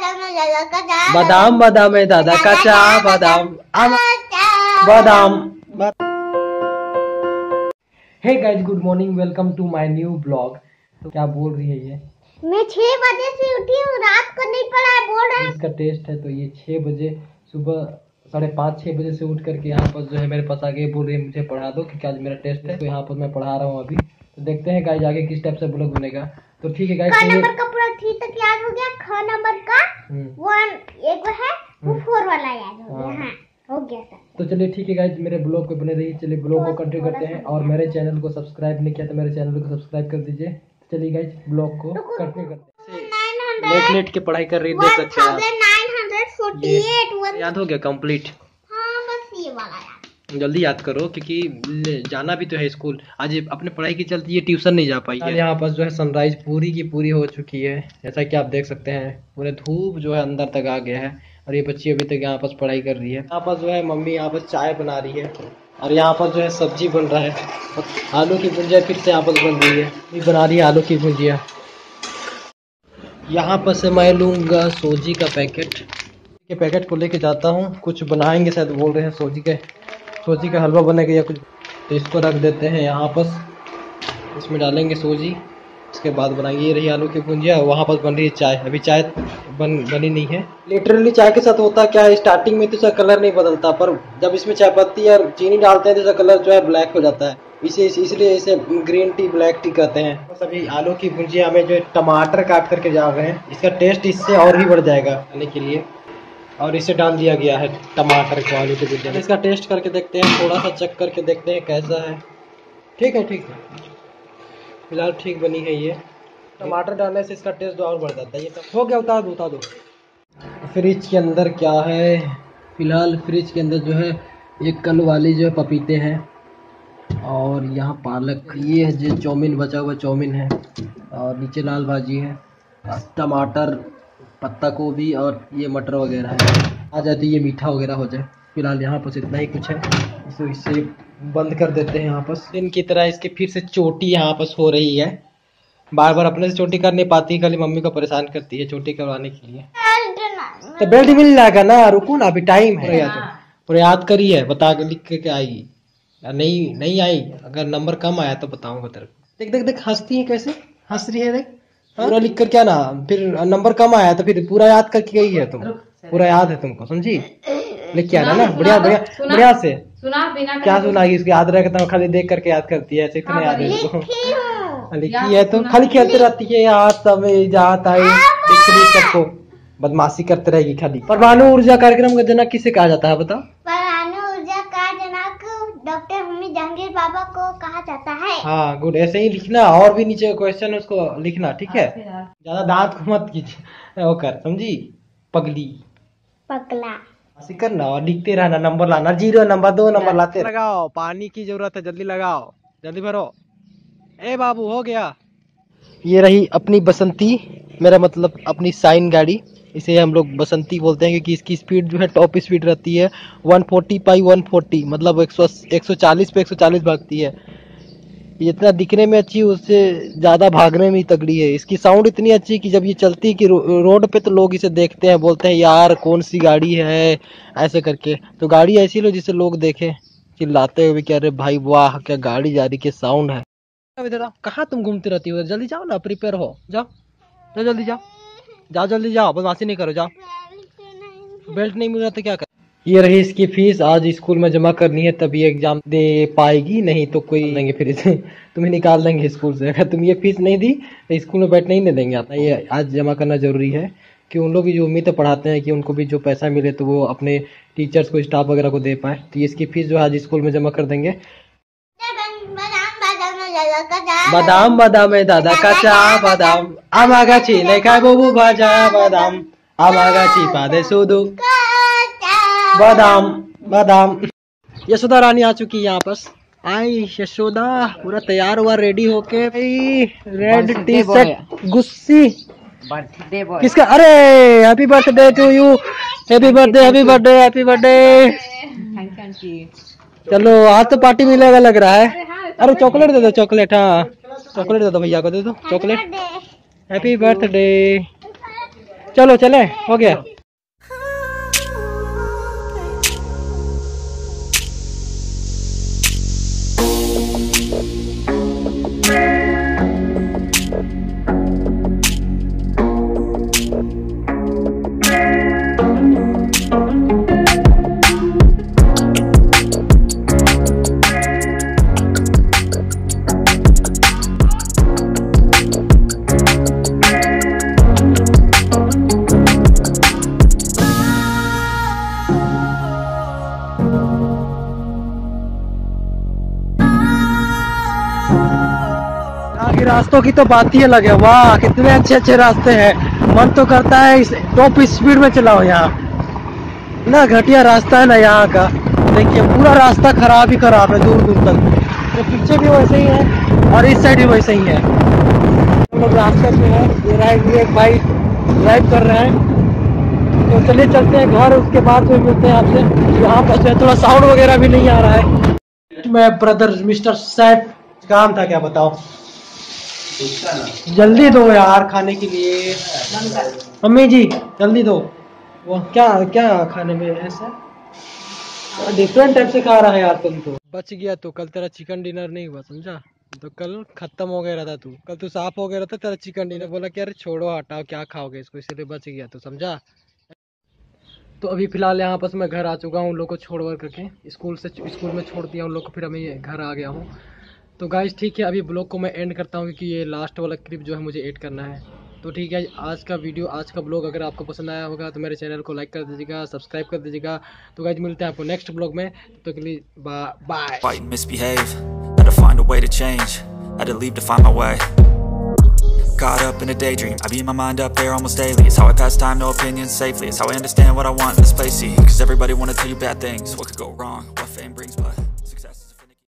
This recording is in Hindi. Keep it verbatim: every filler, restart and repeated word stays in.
बादाम बादाम है दादा कच्चा बादाम बादाम। Hey guys, good morning, welcome to my new blog. तो क्या बोल रही है ये? मैं छह बजे से उठी हूँ, रात को नहीं पढ़ा है बोल रहा है। इसका टेस्ट है तो ये छह बजे सुबह साढ़े पाँच छः बजे से उठ करके यहाँ पर जो है मेरे पास आगे बोल रही है मुझे पढ़ा दो क्योंकि आज मेरा टेस्ट है। तो यहाँ पर मैं पढ़ा रहा हूँ अभी। तो देखते हैं गाइस आगे किस टाइप से ब्लॉग बनेगा। तो ठीक है गाइस, ख नंबर का पूरा थ्री तक याद हो गया, ख नंबर का वन एक है वो फोर वाला याद हो गया। हाँ, हो गया सर। तो चलिए ठीक है गाइस, मेरे ब्लॉग पे बने रहिए। चलिए ब्लॉग को कंटिन्यू करते हैं। और मेरे चैनल को सब्सक्राइब नहीं किया तो मेरे चैनल को सब्सक्राइब कर दीजिए। चलिए गाइस ब्लॉग को कंटिन्यू करते हैं। लेट लेट के पढ़ाई कर रही है, देख सकते हैं आप। याद हो गया कंप्लीट? हाँ, बस ये वाला याद। जल्दी याद करो क्योंकि जाना भी तो है स्कूल। आज अपने पढ़ाई की चलती ये ट्यूशन नहीं जा पाई है। यहाँ पर जो है सनराइज पूरी की पूरी हो चुकी है, जैसा कि आप देख सकते हैं। पूरे धूप जो है अंदर तक आ गया है और ये बच्ची अभी तक यहाँ पर पढ़ाई कर रही है। यहाँ पर जो है मम्मी यहाँ पर चाय बना रही है और यहाँ पर जो है सब्जी बन रहा है। आलू की भुजिया फिर से यहाँ पर बन रही है, ये बना रही है आलू की भुजिया। यहाँ पर से मैं लूँगा सोजी का पैकेट के पैकेट को लेके जाता हूँ। कुछ बनाएंगे शायद, बोल रहे हैं सोजी के सोजी का हलवा बनेगा या कुछ। तो इसको रख देते हैं यहाँ पर, इसमें डालेंगे सोजी, इसके बाद बनाएंगे। ये रही आलू की भुजिया, वहाँ पर बन रही है चाय। अभी चाय बन बनी नहीं है। लिटरली चाय के साथ होता क्या है, स्टार्टिंग में तो इसका कलर नहीं बदलता, पर जब इसमें चाय पत्ती और चीनी डालते हैं तो इसका कलर जो है ब्लैक हो जाता है। इसे इसलिए इसे ग्रीन टी ब्लैक टी कहते हैं। बस अभी आलू की भुजिया में जो टमाटर काट करके जा रहे हैं, इसका टेस्ट इससे और भी बढ़ जाएगा खाने के लिए। और इसे डाल दिया गया है टमाटर को आलू की भुजिया में। इसका टेस्ट करके देखते हैं, थोड़ा सा चेक करके देखते हैं कैसा है। ठीक है ठीक है, फिलहाल ठीक बनी है ये। टमाटर डालने से इसका टेस्ट और बढ़ जाता है। ये तो हो गया, उतार दो उतार दो। फ्रिज के अंदर क्या है? फिलहाल फ्रिज के अंदर जो है एक कल वाली जो है पपीते हैं और यहाँ पालक, ये है जो चाउमीन बचा हुआ चाउमीन है और नीचे लाल भाजी है, टमाटर, पत्ता गोभी और ये मटर वगैरह है। आ जाती ये मीठा वगैरह हो जाए। फिलहाल यहाँ पर इतना ही कुछ है, इसे इसे बंद कर देते हैं। यहाँ पर दिन की तरह इसकी फिर से चोटी यहाँ पर हो रही है। बार बार अपने से चोटी कर नहीं पाती, खाली मम्मी को परेशान करती है चोटी करवाने के लिए। तो बेल्ट मिल जाएगा ना, रुको ना, अभी टाइम है। और याद करी है, बता के लिख के आएगी। नहीं नहीं आई, अगर नंबर कम आया तो बताऊंगा तेरे को। देख देख देख हंसती है, कैसे हंस रही है देख। पूरा लिख कर क्या ना, फिर नंबर कम आया तो फिर पूरा याद करके गई है तुम। पूरा याद है तुमको, समझी? लिख के आना ना, बढ़िया बढ़िया बढ़िया से। सुना बिना क्या सुनागी, उसको याद रहेगा तो खाली देख करके याद करती है। ऐसे इतना याद है उसको। लिखी है तो खाली खेलते रहती है यार, सब जाता है सबको बदमाशी करते रहेगी खाली। परमाणु ऊर्जा कार्यक्रम का जनक किसे कहा जाता है बताओ? परमाणु ऊर्जा का जनक डॉक्टर होमी जहांगीर बाबा को कहा जाता है। हाँ गुड, ऐसे ही लिखना। और भी नीचे क्वेश्चन है उसको लिखना, ठीक है? ज्यादा दांत को मत कीजिए, वो कर, समझी? पगली पगला ऐसे करना और लिखते रहना, नंबर लाना, जीरो नंबर दो नंबर लाते। लगाओ, पानी की जरूरत है, जल्दी लगाओ, जल्दी भरो। ए बाबू हो गया। ये रही अपनी बसंती, मेरा मतलब अपनी साइन गाड़ी। इसे हम लोग बसंती बोलते हैं क्योंकि इसकी स्पीड जो है टॉप स्पीड रहती है one forty by one forty, मतलब एक सौ चालीस पे एक सौ चालीस भागती है। ये इतना दिखने में अच्छी, उससे ज़्यादा भागने में ही तगड़ी है। इसकी साउंड इतनी अच्छी कि जब ये चलती है कि रो, रोड पे तो लोग इसे देखते हैं, बोलते हैं यार कौन सी गाड़ी है ऐसे करके। तो गाड़ी ऐसी लो जिसे लोग देखें, चिल्लाते हुए कि अरे भाई वाह क्या गाड़ी जा रही, के साउंड है। कहाँ तुम घूमती रहती हो? जल्दी जाओ ना, प्रिपेयर हो, जाओ जाओ जल्दी जाओ जाओ जल्दी जाओ, बदमाशी नहीं करो, जाओ। बेल्ट नहीं मिल रहा तो क्या कर। ये रही इसकी फीस, आज स्कूल में जमा करनी है तभी एग्जाम दे पाएगी, नहीं तो कोई देंगे फिर इसे तुम्हें निकाल देंगे स्कूल से। अगर तुम ये फीस नहीं दी तो स्कूल में बैठने ही नहीं देंगे। आता ये आज जमा करना जरूरी है कि उन लोग की जो उम्मीद पढ़ाते हैं कि उनको भी जो पैसा मिले तो वो अपने टीचर्स को, स्टाफ वगैरह को दे पाए। तो इसकी फीस जो है आज स्कूल में जमा कर देंगे। बादाम बादाम है दादा कच्चा बादाम, आमागाची नहीं खाए बबू भाजा बादाम, आमागाची पादे सुदू बादाम बादाम। यशोदा रानी आ चुकी है यहाँ पर। आई यशोदा, पूरा तैयार हुआ रेडी होके, रेड टी शर्ट, गुस्सी। किसका? अरे happy birthday to you, happy birthday happy birthday happy birthday. चलो आज तो पार्टी मिलेगा लग रहा है। अरे चॉकलेट दे दो, चॉकलेट। हाँ चॉकलेट दे दो, भैया को दे दो चॉकलेट। Happy birthday. चलो चले, हो गया। आगे रास्तों की तो बात ही अलग है। वाह कितने अच्छे अच्छे रास्ते हैं, मन तो करता है इस टॉप स्पीड में चलाओ। यहाँ ना घटिया रास्ता है ना यहाँ का, देखिए पूरा रास्ता खराब ही खराब है दूर दूर तक। तो पीछे भी वैसे ही है और इस साइड भी वैसे ही है। हम लोग रास्ते पे है, ये राइड एक भाई ड्राइव कर रहे हैं। तो चलिए चलते हैं घर, उसके बाद फिर मिलते हैं आपसे। यहाँ पर थोड़ा साउंड वगैरह भी नहीं आ रहा है। मैं ब्रदर मिस्टर सैफ, काम था क्या बताओ? जल्दी दो यार खाने के लिए। मम्मी जी जल्दी दो। वो क्या क्या खाने में ऐसा डिफरेंट टाइप से खा रहा है यार। तुम तो बच गया, तो कल तेरा चिकन डिनर नहीं हुआ समझा, तो कल खत्म हो गया था। तू कल तू साफ हो गया था, तेरा चिकन डिनर बोला कि अरे छोड़ो हटाओ क्या खाओगे इसको, इसलिए बच गया तो समझा। तो अभी फिलहाल यहाँ पर मैं घर आ चुका हूँ, लोग को छोड़ वर करके स्कूल से स्कूल में छोड़ दिया उन लोग को, फिर मैं घर आ गया हूँ। तो गाइस ठीक है, अभी ब्लॉग को मैं एंड करता हूँ क्योंकि ये लास्ट वाला क्लिप जो है मुझे एड करना है। तो ठीक है, आज का वीडियो आज का ब्लॉग अगर आपको पसंद आया होगा तो मेरे चैनल को लाइक कर दीजिएगा, सब्सक्राइब कर दीजिएगा। तो गाइस मिलते हैं आपको नेक्स्ट ब्लॉग में, तो के लिए bye bye. Caught up in a daydream, I beat my mind up there almost daily. It's how I pass time, no opinions safely. It's how I understand what I want in this place, see. Cause everybody wanna tell you bad things, what could go wrong, what fame brings, but